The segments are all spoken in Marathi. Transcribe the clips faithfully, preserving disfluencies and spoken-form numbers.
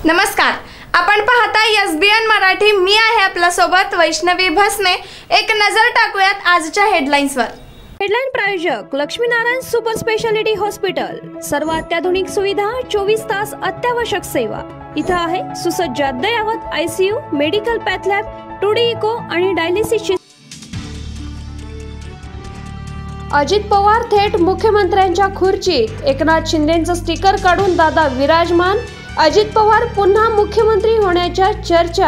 नमस्कार, आपण पाहता एस बी एन मराठी। मी आहे आपल्या सोबत वैष्णवी भसने। एक नजर टाकूयात आजच्या हेडलाईन्सवर। हेडलाईन प्रायोजक लक्ष्मीनारायण सुपर स्पेशालिटी हॉस्पिटल। सर्व अत्याधुनिक सुविधा, चोवीस तास अत्यावश्यक सेवा। इथं आहे सुसज्ज अद्ययावत ICU, medical path lab, two D echo आणि डायलिसिसची। अजित पवार थेट मुख्यमंत्र्यांच्या खुर्चीत। एकनाथ शिंदेंचं स्टिकर काढून दादा विराजमान। अजित पवार पुन्हा मुख्यमंत्री होण्याच्या चर्चा।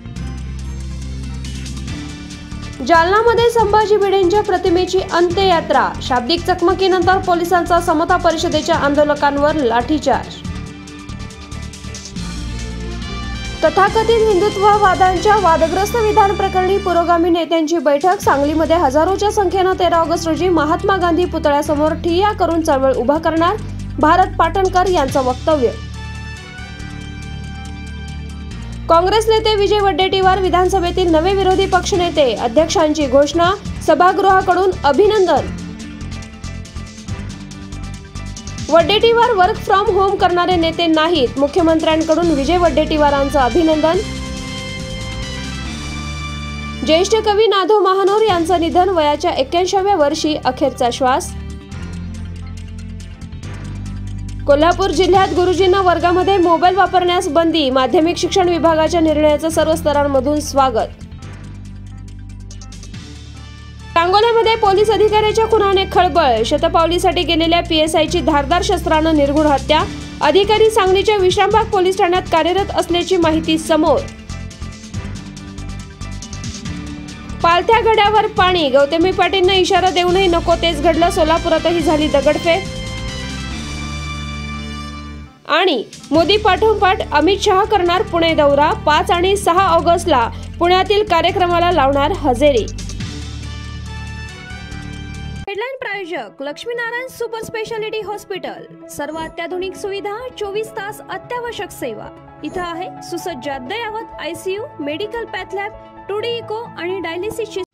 जालनामध्ये संभाजी भिडेंच्या प्रतिमेची अंत्ययात्रा। शाब्दिक चकमकीनंतर पोलिसांचा समता परिषदेच्या आंदोलकांवर लाठीचार्ज। तथाकथित हिंदुत्ववादांच्या वादग्रस्त विधान प्रकरणी पुरोगामी नेत्यांची बैठक। सांगलीमध्ये हजारोच्या संख्येनं तेरा ऑगस्ट रोजी महात्मा गांधी पुतळ्यासमोर ठिय्या करून चळवळ उभा करणार, भारत पाटणकर यांचं वक्तव्य। काँग्रेस नेते विजय वडेट्टीवार विधानसभेतील नवे विरोधी पक्षनेते, अध्यक्षांची घोषणा। सभागृहाकडून अभिनंदन। वडेट्टीवार वर्क फ्रॉम होम करणारे नेते नाहीत, मुख्यमंत्र्यांकडून विजय वडेट्टीवारांचं अभिनंदन। ज्येष्ठ कवी नाधो महानोर यांचं निधन, वयाच्या एक्क्याऐंशीव्या वर्षी अखेरचा श्वास। कोल्हापूर जिल्ह्यात गुरुजींना वर्गामध्ये मोबाईल वापरण्यास बंदी, माध्यमिक शिक्षण विभागाच्या निर्णयाचं सर्व स्तरांमधून स्वागत। सांगोल्यामध्ये पोलीस अधिकाऱ्याच्या खुनाने खळबळ, शतपावलीसाठी गेलेल्या पीएसआयची धारदार शस्त्रानं निर्घुण हत्या। अधिकारी सांगलीच्या विश्रामबाग पोलीस ठाण्यात कार्यरत असल्याची माहिती समोर। पालथ्या गड्यावर पाणी, गौतमी पाटीलनं इशारा देऊनही नको तेच घडलं, सोलापुरातही झाली दगडफेक। आणि मोदी पाठोपाठ अमित शहा करणार पुणे दौरा, पाच आणि सहा ऑगस्टला पुण्यातील कार्यक्रमाला लावणार हजेरी। हेडलाईन प्रायोजक लक्ष्मीनारायण सुपर स्पेशालिटी हॉस्पिटल। सर्व अत्याधुनिक सुविधा, चोवीस तास अत्यावश्यक सेवा। इथं आहे सुसज्ज अद्ययावत ICU, medical path lab, two D echo आणि डायलिसिसची